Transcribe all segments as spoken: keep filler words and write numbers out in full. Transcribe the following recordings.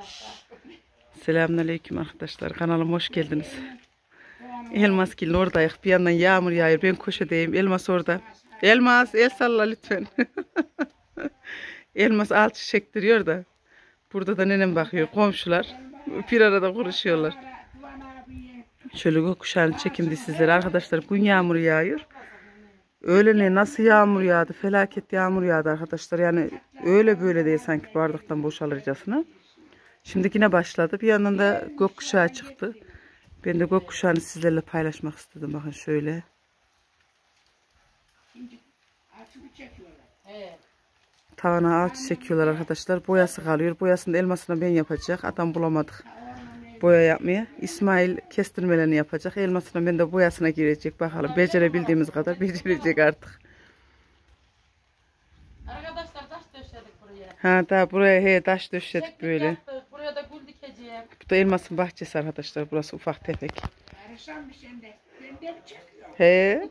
Selamünaleyküm arkadaşlar. Kanalıma hoş geldiniz. Elmasgil'in oradayız. Bir yandan yağmur yağıyor. Ben köşedeyim. Elmas orada. Elmas el salla lütfen. Elmas alçı çektiriyor da. Burada da nenem bakıyor. Komşular bir arada konuşuyorlar. Şöyle gökkuşağını çekimdi sizlere. Arkadaşlar gün yağmur yağıyor. Öğlene nasıl yağmur yağdı? Felaket yağmur yağdı arkadaşlar. Yani öyle böyle değil sanki bardaktan boşalırcasına. Şimdi yine başladı. Bir yandan da gökkuşağı çıktı. Ben de gökkuşağını sizlerle paylaşmak istedim. Bakın şöyle. Tavana alçı çekiyorlar arkadaşlar. Boyası kalıyor. Boyasını da elmasını ben yapacak. Adam bulamadık boya yapmaya. İsmail kestirmelerini yapacak. Elmasına ben de boyasına girecek. Bakalım becerebildiğimiz kadar becerecek artık. Arkadaşlar taş döşedik buraya. Ha daha buraya he taş döşedik Çektik böyle. yaptık. Buraya da gül dikeceğim. Bu da elmasın bahçesi arkadaşlar. Burası ufak tefek. Karışan bir şeyde. Ben de mi çekiyorum? He.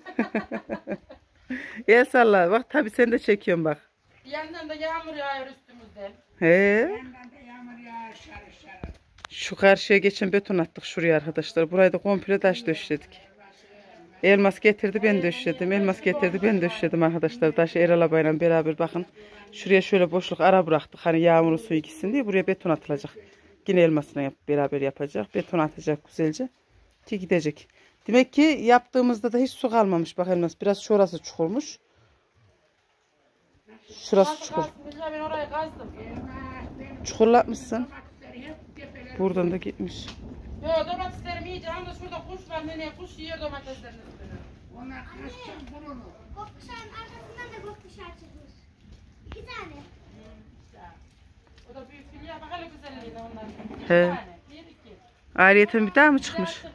El salla. Bak tabi sen de çekiyorsun bak. Bir yandan da yağmur yağıyor üstümüzden. He. Yandan da yağmur yağar şarı şarı. Şu karşıya geçen beton attık şuraya arkadaşlar. Burayı da komple taş döşedik. Elmas getirdi ben döşedim. Elmas getirdi ben döşedim arkadaşlar. Taşı Erol abayla beraber bakın. Şuraya şöyle boşluk ara bıraktık. Hani yağmurun suyu gitsin diye buraya beton atılacak. Yine elmasına yap, beraber yapacak. Beton atacak güzelce. Ki gidecek. Demek ki yaptığımızda da hiç su kalmamış. Bak elmas biraz şurası çukurmuş. Şurası çukur. Ben orayı kazdım. Çukurlatmışsın. Buradan da gitmiş. Yo domateslerim iyice ama şurada kuş var neneye kuş yiyor domateslerin üstüne. Onlar kaçacak bulunur. Gökkuşağın arkasından da gökkuşağı çıkmış. İki tane. O da büyük filya bak hele güzelliğine onlar. İki He. tane. Bir iki. Ayrıyeten bir daha mı çıkmış? Çıktı.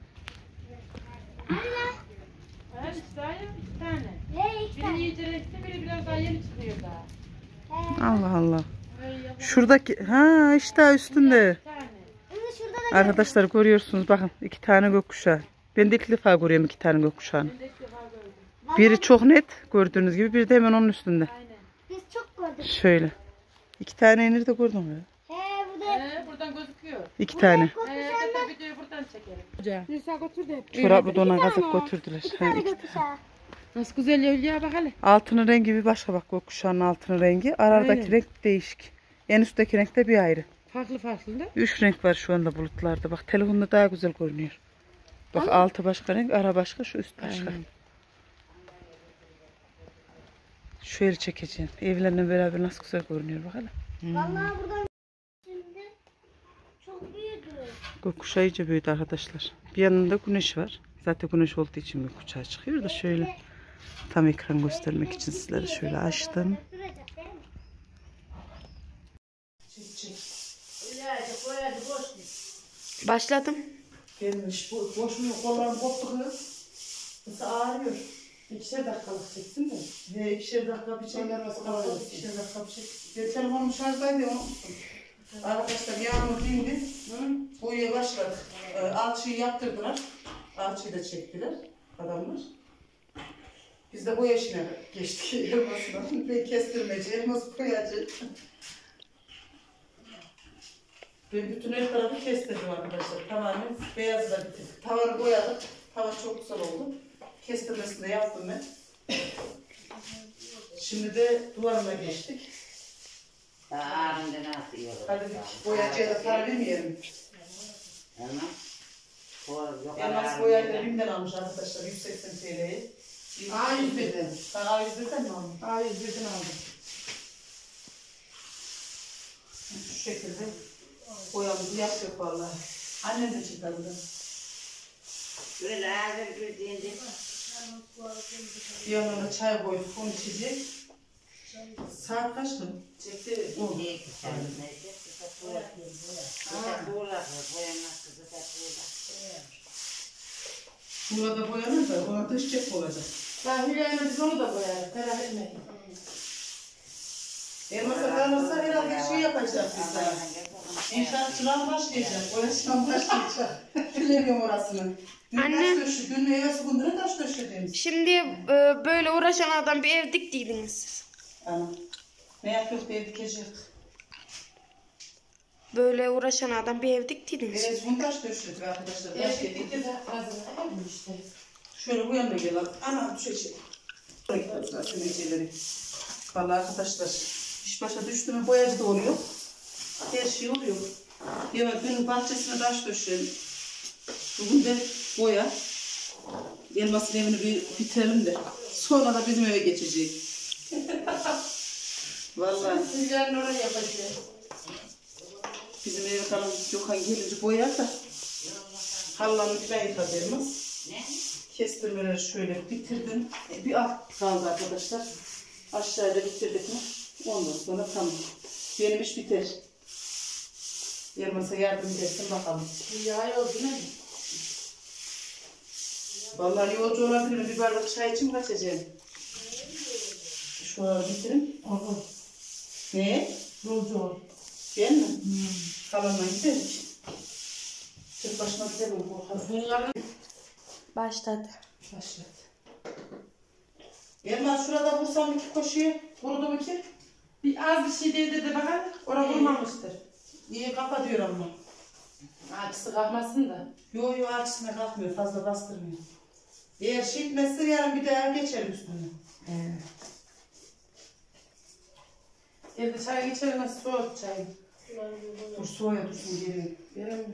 Evet işte daha yok iki tane. Ne iki Biri tane? iyice renkli biri biraz daha yeni çıkıyor daha. Allah Allah. Ay, yapalım. Şuradaki ha işte üstünde. Bir tane. Bunu şurada da Arkadaşlar görüyorsunuz bakın iki tane gökkuşağı. Ben de ilk defa görüyorum iki tane gökkuşağını. Ben de ilk defa gördüm. Biri çok net gördüğünüz gibi biri de hemen onun üstünde. Aynen. biz çok gördük. Şöyle. İki tane inir de gördüm mü? He bu da Ee, buradan gözüküyor. İki tane. Ee, gökkuşağından hatta videoyu buradan çekelim. Nisa götürdü hep. Çoraplı donan tane. kazak götürdüler. iki Ha, tane iki- gökkuşağı. Nasıl güzel ya Hülya bak hele. Altının rengi bir başka bak gökkuşağının altının rengi. Aradaki Aynen. renk değişik. En üstteki renk de bir ayrı. Farklı farklı da. Üç renk var şu anda bulutlarda. Bak telefonda daha güzel görünüyor. Bak altı başka renk, ara başka, şu üst başka. Aynen. Şöyle çekeceğim. Evlerle beraber nasıl güzel görünüyor bak hele. Vallahi buradan şimdi çok büyüdü. Gökkuşağı iyice büyüdü arkadaşlar. Bir yanında güneş var. Zaten güneş olduğu için gökkuşağı çıkıyor da şöyle tam ekran göstermek için sizlere şöyle açtım. Duracak değil mi? Başladım. Gelmiş. Bu boşluğu kollarım koptu kız. Nasıl ağrıyor. İkişer dakikalık çeksin de. He ikişer dakika bir çek. İkişer dakika bir çek. Ben telefonum şarjdaydı onu unuttum. Arkadaşlar yağmur dindi. Boyaya başladık. E, alçıyı yaptırdılar. Alçıyı da çektiler adamlar. Biz de boya işine geçtik elmasına. Ben kestirmeci, elmas boyacı. Ben bütün her tarafı kestirdim arkadaşlar. Tamamen beyazla bitirdik. Tavanı boyadık. Tavan çok güzel oldu. Kestirmesini de yaptım ben. Şimdi de duvarına geçtik. Hadi boyacıya da para vermeyelim. Elmas boyayı da BİM'den almış arkadaşlar. yüz seksen TL'yi. A yüz birden. Ben A yüz birden mi aldım? A yüz birden aldım. Şu şekilde boyamızı yapıyor vallahi. Annem de çıktı burada. Bir yanına çay koyduk, onu içecek. Saat kaç mı? Çekti. on. Burada boyanır da ona dış cep olacak. Ben Hülya'yla biz onu da boyarız. Merak etmeyin. Elmasa kalırsa herhalde şey yapacak biz daha. İnşaatçılar başlayacak, boyacılar başlayacak. Bilemiyorum orasını. Dün Anne. taş döşü, dün evvelsi gündüre taş döşediğimiz. Şimdi e, böyle uğraşan adam bir ev diktiydiniz siz. Ana. Ne yapıyoruz diye dikecek. Böyle uğraşan adam bir ev diktiydiniz. Evet, bunu taş döşledik arkadaşlar. Taş Evet, yedik. bir de hazır. Yapmış işte. Şöyle bu yanına gel. Ana düşecek. Şöyle vallahi arkadaşlar iş başa düştü mü boyacı da oluyor. Her şey oluyor. Ya dün bahçesine taş döşedim. Bugün de boya. Elmasın evini bir bitirelim de. Sonra da bizim eve geçecek. Vallahi Siz yarın oraya yapacağız. bizim eve kalan Gökhan gelince boyar da. Hallanın falan yıkadı elmas. Kestirmeleri şöyle bitirdim. E, bir alt kaldı arkadaşlar. Aşağıda bitirdik mi? Ondan sonra tamam. Benim iş biter. Elmas'a yardım edersin bakalım. Ya yolcu ne? Vallahi yolcu olabilirim. Bir bardak çay için kaçacağım. Şuraları bitirin. Olur. Ne? Yolcu ol. Ben mi? Hmm. Kalanla giderik. Tek başıma gidelim. Korkarım. Başladı. Başlat. Elmas şurada vursam iki koşuyu. Vurdu mu ki? Bir az bir şey değdi de bakalım. Orada vurmamıştır. İyi kafa diyor ama. Acısı kalmasın da. Yo yo açısına kalkmıyor. Fazla bastırmıyor. Eğer şey etmezse yarın bir daha geçer üstüne. Evet. Evde çay geçelim nasıl soğuk çay. Dur soğuya dursun geri. Verir mi?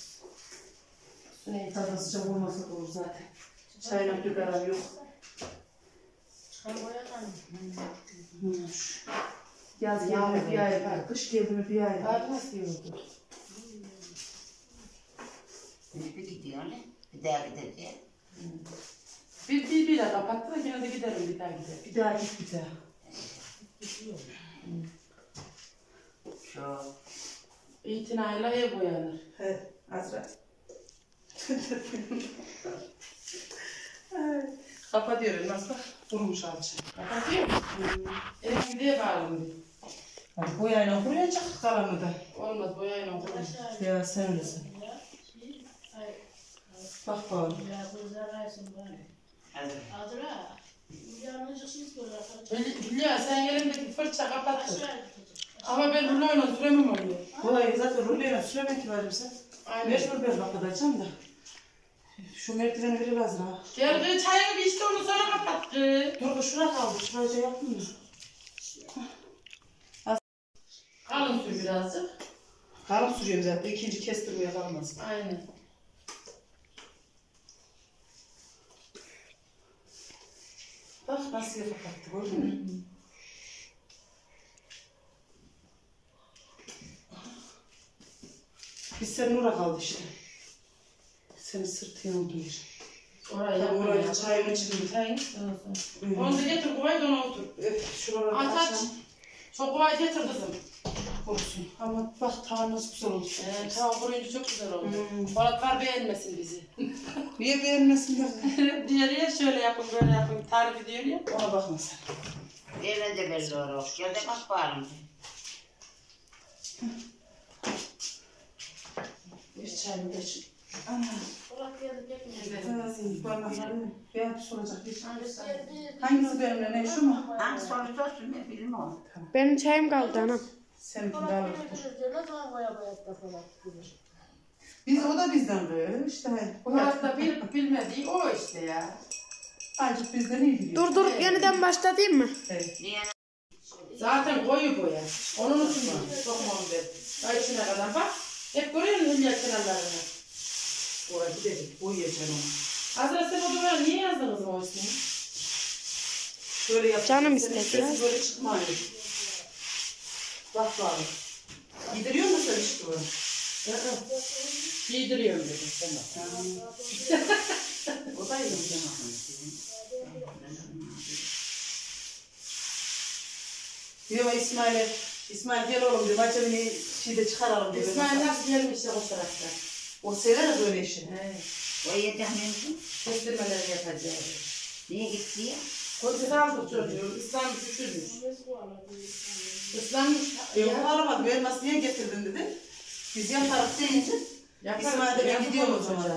Su ne? Tadı sıcak olmasa da olur zaten. Çayla bir karar yok. Hmm. Yaz geldi mi bir ay var. Kış geldi mi bir ay var. Abi nasıl yiyordu? Bir gidiyor ne? Bir daha gideceğim. Bir, bir, bir daha kapattı da yine de giderim bir daha giderim. Bir daha git bir daha. Çok. İtinayla ev boyanır. He Azra. Kafa diyor Elmas bak. Kurumuş alçı. Kapatıyor musun? Ev gidiye bağlı. Hadi boyayla kuruyacak kalanı da. Olmaz boyayla kurulur. Ya sen öylesin. Bak bakalım. Hadi. Hülya Hülya, sen yerindeki fırça kapattın. Ama ben ruloyla süremem oluyor. Boyayı zaten ruleyle süremek ki varım sen. Aynen. Mecbur ben kapatacağım da. Şu merdiveni verir Azra. Gel kız çayını bir işte onu sonra kapat kız. Dur bu şura kaldı. Şurayı da yaptın mı? Kalın sür birazcık. Kalın sürüyorum zaten. İkinci kestirmeye kalmaz. Aynen. Bak nasıl kapattı gördün mü? Biz senin ora kaldı işte. Senin sırtın olmuş. Oraya Tabii yapma oraya ya. çayını içtim. Çayını içtim. Onu da getir koy da ona otur. Öf şuraları Aç aç. açalım. Çok kolay getir kızım. Olsun. Ama bak tavan nasıl güzel olmuş. Ee, tamam kuruyunca çok güzel oldu. Hmm. Polatlar beğenmesin bizi. Niye beğenmesinler? Diğer ya şöyle yapın böyle yapın tarif ediyor ya. Ona bakma sen. Evine de belli olur. Gel de bak bağırım. Bir çayını geç. Ana. Parmakları bir soracak bir. Hangisi benimle ne şu mu? Hangi soru sorsun ne bileyim o. Benim çayım kaldı anam. Seninkini de alırız. Biz o da bizden böyle işte. Polat'ta bil, bilmediği o işte ya. Azıcık bizden iyi biliyor. Durdurup yeniden başlatayım mı? Evet. Niye? Zaten koyu boya. Onun için çok mal verdim. Daha içine kadar bak. Hep görüyor musun Hülya kenarlarını? Oraya gidelim. Boyayacağım onu. Azra sen o duvara niye yazdınız o ismini? Şöyle yap. Canım Senin istedi sesin ya. böyle çıkmıyor. Bak bari. Gideriyor musun sen işte bunu? Giydiriyorum dedim. O da iyi. Diyor İsmail'e, İsmail gel oğlum diyor, acaba şeyde çıkaralım diyor. İsmail nasıl gelmiş de koşarak da. O sever böyle işi. He. O yedek mevsim. Kestirmeleri yapacağız. Niye gitti ya? Koçu aldık çocuğu. İslam düşürmüş. İslammış. E onu aramadı, ben nasıl niye getirdin dedi. Biz yaparız deyince, İsmail de ben gidiyorum o zaman.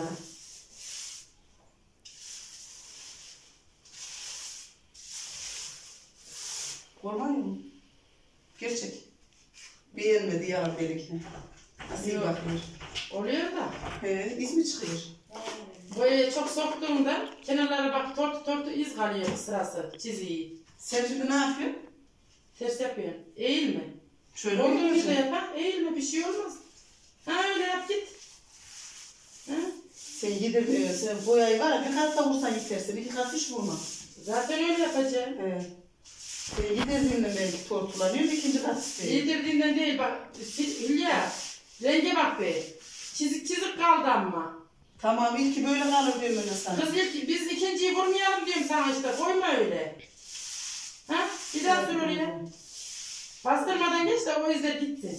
Korkmuyor mu? Gerçek. Beğenmedi yarın benimkini. Nasıl Yok. bakıyor? Oluyor da. He, iz mi çıkıyor? Böyle çok soktuğumda kenarlara bak tortu tortu iz kalıyor sırası çiziyi. Sen şimdi ne yapıyorsun? Ters yapıyorsun. Eğil mi? Şöyle mi Olduğun gibi yapacaksın? yapan eğilme bir şey olmaz. Ha öyle yap git. Ha? Sen yedir, e, sen boyayı var ya bir kat da vursan yetersin. İki kat hiç vurma. Zaten öyle yapacağım. He. Sen yedirdiğinden belki tortulanıyor, ikinci kat istiyor. Yedirdiğinden değil bak Hülya. Renge bak be. Çizik çizik kaldı ama. Tamam, ilki böyle kalır diyorum ben de sana. Kız ilk, biz ikinciyi vurmayalım diyorum sana işte. Koyma öyle. Ha? Bir daha sür oraya. Bastırmadan geç de o izler gitsin.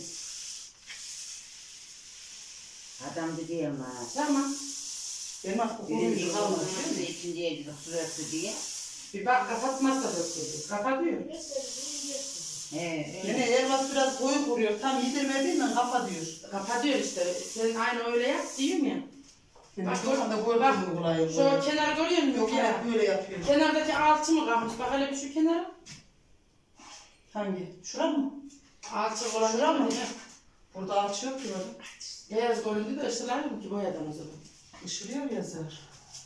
Adam dedi ama. Tamam. Benim aklı Birinci kuruyucu kalmadı. kalmadı. İkinciye gidip süresi diye. Bir bak kapatmazsa döküldü. Kapatıyor. He. Yine elmas biraz koyu kuruyor. Tam yedirmediğinden kafa diyor. Kapatıyor işte. Sen aynı öyle yap diyorum ya. Yani Bak, Gökhan da böyle bak, uyguluyor. Şu kenarı görüyor musun Gökhan ya? hep böyle yapıyor. Kenardaki alçı mı kalmış? Bak hele bir şu kenara. Hangi? Şura mı? Alçı olan Şura mı? ya. Burada alçı yok ki böyle. Beyaz göründü de ışılarım ki boyadan o zaman. Işılıyor yazar.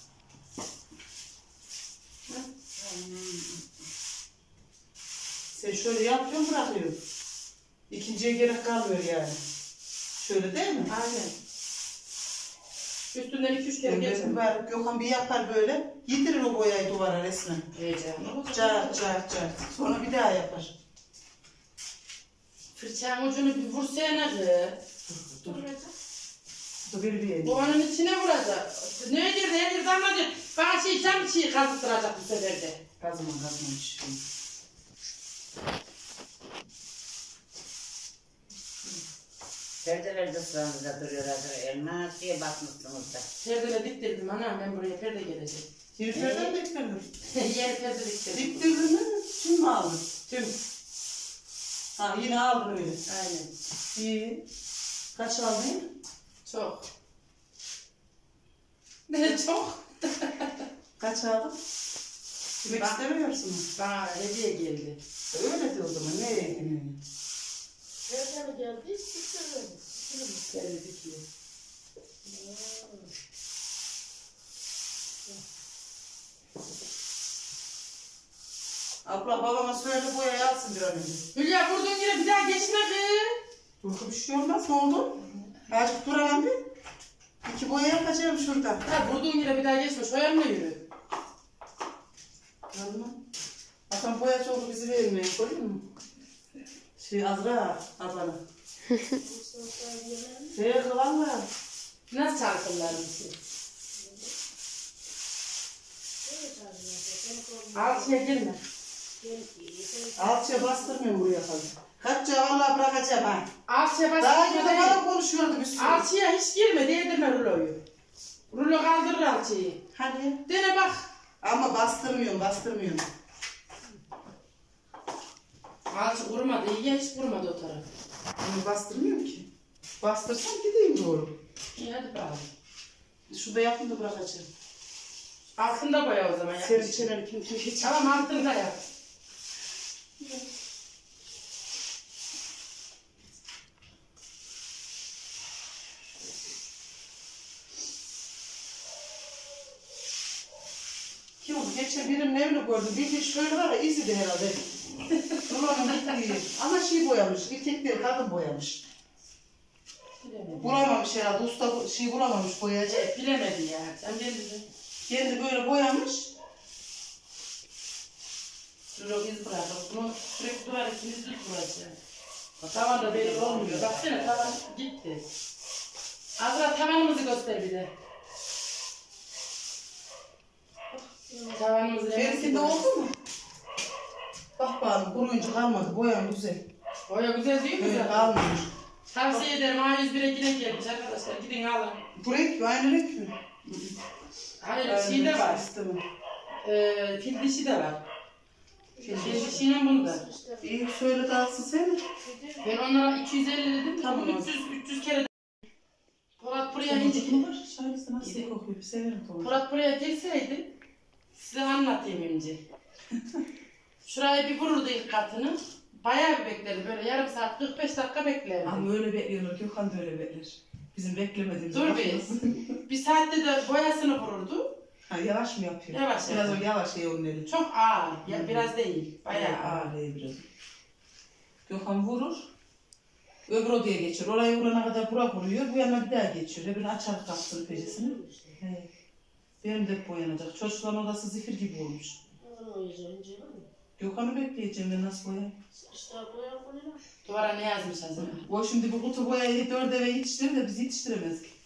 Sen şöyle yapıyorsun bırakıyorsun. İkinciye gerek kalmıyor yani. Şöyle değil mi? Aynen. Üstünden iki üç kere Ben geçin. mübarek Gökhan bir yapar böyle. Yedirir o boyayı duvara resmen. Heyecanlı olacak. Cart cart cart. Sonra bir daha yapar. Fırçanın ucunu bir vursana kız. Dur. Dur bir bir Bu onun içine vuracak. Ne girdi? Ne girdi anladı. Bana şey cam şey kazıttıracak bu sefer de. Kazıman kazmamış. Perdelerde sıramızda duruyor hazır. Elmas diye bakmışsınız da. Perdele diktirdim anam ben buraya perde gelecek. Heriflerden diktirdim. Yer perde diktirdim. Diktirdin mi? Tüm mü aldın? Tüm. Ha yine aldın öyle. Aynen. İyi. Kaç aldın? Çok. Ne çok? Kaç aldın? Demek Bak. istemiyorsun. Bana hediye geldi. Öyle de o zaman. Nereye gidiyorsun? Nereden geldi? Perde dikiyor. Abla babama söyle boyayı alsın bir an önce. Hülya vurduğun yere bir daha geçme kız. Dur bir şey olmaz. Ne oldu? Azıcık duralım bir. İki boya yapacağım şurada. Ha vurduğun yere bir daha geçme. Şu yanına yürü. Anladın mı? Hakan boyacı oldu bizi vermeyin. Koyun mu? Şey Azra abana. Şey valla. Nasıl çarpırlar mısın? Altıya girme. Alçıya bastırmıyorum buraya fazla. Kaçça vallahi bırakacağım ha. Altıya Daha basma önce değil. bana konuşuyordu bir sürü. Alçıya hiç girme. Değdirme ruloyu. Rulo kaldırır alçıyı. Hani? Dene bak. Ama bastırmıyorum, bastırmıyorum. Alçı kurumadı. İyi hiç kurumadı o taraf. Onu bastırmıyorum ki. Bastırsam gideyim doğru. İyi hadi bakalım. Şurada yapın da bırakacağım. Altında boya o zaman. Sen Yap. içeri kim kim hiç. Tamam altında yap. Kim oldu? Geçen birinin evini gördüm. Bir de şöyle var ya izledi herhalde. Buranın gittiği. Ama şey boyamış. Erkek değil kadın boyamış. Bilemedi. Bulamamış herhalde. Usta bu- şey bulamamış boyacı. Evet, bilemedi ya. Sen geldin. Kendi böyle boyamış. Rulo iz bırakır. Bunu sürekli duvar ikimiz düz duracak. Tavan da belli olmuyor. Baksana tavan gitti. Azra tavanımızı göster bir de. Tavanımızı Benimkinde oldu mu? Bak bakalım kuruyunca kalmadı. Boyan güzel. Boya güzel değil mi? Evet zaten? kalmamış. Tavsiye ederim. A yüz bire yine gelmiş arkadaşlar. Gidin alın. Bu renk mi? Aynı renk mi? Hayır şey de var. İstemem. Ee, fil dişi de var. Fil dişiyle bunu da. İyi söyle dağılsın sen. Ben onlara iki yüz elli dedim. Tamam. Tamam. üç yüz üç yüz kere de. Polat buraya Tomurcuk hiç... mu var? Şahisi nasıl Gidin. kokuyor? Severim tomurcuk. Polat buraya girseydi size anlatayım önce. Şuraya bir vururdu ilk katını. Bayağı bir beklerim. Böyle yarım saat kırk beş dakika beklerim. Ama öyle bekliyorlar. Gökhan da öyle bekler. Bizim beklemediğimiz. Dur bakıyoruz. bir. Bir saatte de boyasını vururdu. Ha, yavaş mı yapıyor? Yavaş Biraz yapıyor. o yavaş ya onun eli. Çok ağır. Ya biraz değil. Bayağı Evet, ağır. ağır biraz. Gökhan vurur. Öbür odaya geçir. Oraya vurana kadar bura vuruyor. Bu yana bir daha geçiyor. Öbürünü açar kapsın pecesini. He. Benim de hep boyanacak. Çocukların odası zifir gibi olmuş. Gökhan'ı bekleyeceğim ben nasıl boyayayım? Duvara ne yazmış Hazır? O şimdi bu kutu boyayı dört eve yetiştirir de biz yetiştiremeyiz ki.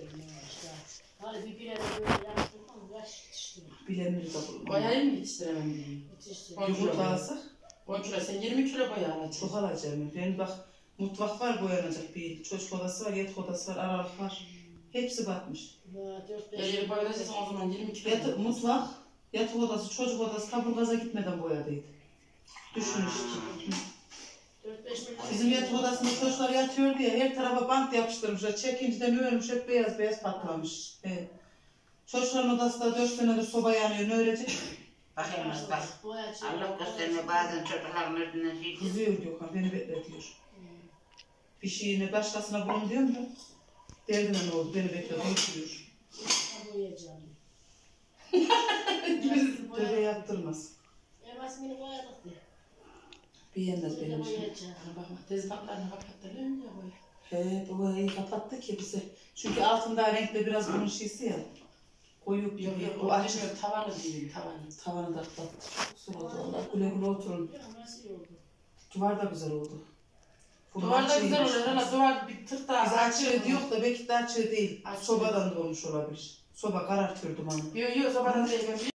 Bilenleri de bulur. Boyayı mı yetiştiremem diyeyim. Yumurta alsak on kilo. Sen yirmi kilo boya alacaksın. çok alacağım. Ben bak mutfak var boyanacak bir. Çocuk odası var, yatak odası var, aralık var. Hepsi batmış. Eğer boyayacaksan o zaman yirmi kilo. Yatak, mutfak, yatak odası, çocuk odası kaburgaza gitmeden boyadıydı. Düşün işte. Bizim yatak odasında çocuklar yatıyor diye her tarafa bant yapıştırmışlar. Çekinciden ölmüş, hep beyaz beyaz patlamış. Evet. Çocukların odasında dört senedir soba yanıyor, ne öğretecek? Bakayım nasıl bak. Allah göstermiyor bazen çocukların önünden şey. Kızıyor Gökhan, beni bekletiyor. Bir şeyini başkasına bulun diyorum da derdine ne oldu, beni bekletiyor, diyor. Tövbe yaptırmaz. Beğenmez benim işim. Bakma tezgahlarını kapattı. Öyle boya. He, bu boyayı kapattı ki bize. Çünkü altında renkli biraz bunun şeysi ya. Koyu Yok bir yok bu o açık. açmıyor. Tavanı diyeyim tavanı. Tavanı da kapattı. Çok güzel oldu valla. Güle güle oturun. Duvar da güzel oldu. Bunun Duvar da güzel açığıymış. oluyor. Hala duvar bir tık daha Biz açığı diyor da belki de açığı değil. Açığı. Sobadan da olmuş olabilir. Soba karartıyor dumanı. Yok yok sobadan değil.